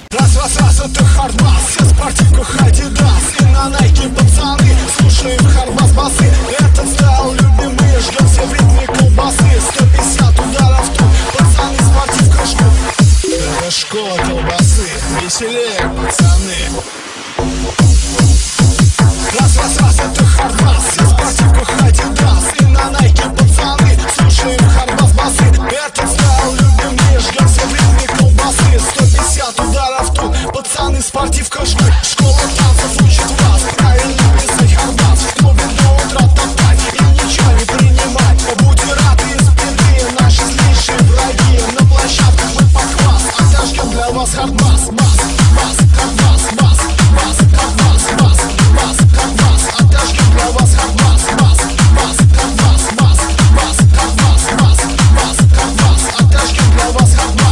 Раз, это хардбас, все в спортивках Адидас. И на Найке пацаны, слушаем хардбас басы. Этот стайл любимый, ждем все в ритме колбасы. 150 ударов тут, пацаны, спортивка ждут. Это школа колбасы, веселее, пацаны. Раз, это хардбас, все в спортивках Адидас. И на Найке пацаны, слушаем хардбас басы. Этот стайл любимый, ждем все в ритме колбасы. 150 ударов тут, пацаны, спортивка ждут. Школа танцев учит вас правильно писать хардбас. В клубе до утра топать и ничего не принимать. Будьте рады из спины, наши злейшие враги. На площадках мы похвас, отожгем для вас хардбас. Бас, хардбас, бас, хардбас, хардбас. Отожгем для вас хардбас. Хардбас. Отожгем для вас хардбас.